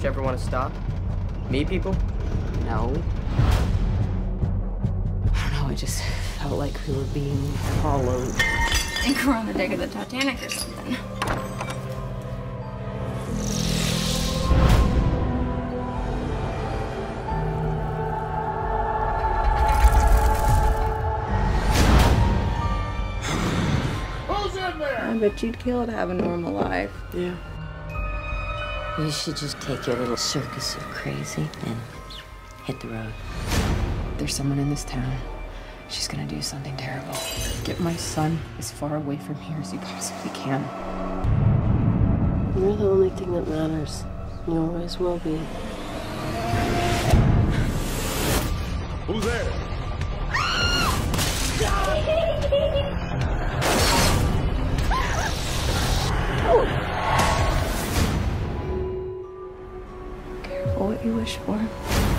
you ever want to stop? Meet people? No. I don't know, it just felt like we were being followed. I think we're on the deck of the Titanic or something. I bet you'd kill to have a normal life. Yeah. You should just take your little circus of crazy and hit the road. There's someone in this town. She's gonna do something terrible. Get my son as far away from here as you possibly can. You're the only thing that matters. You always will be. Who's there? Careful what you wish for.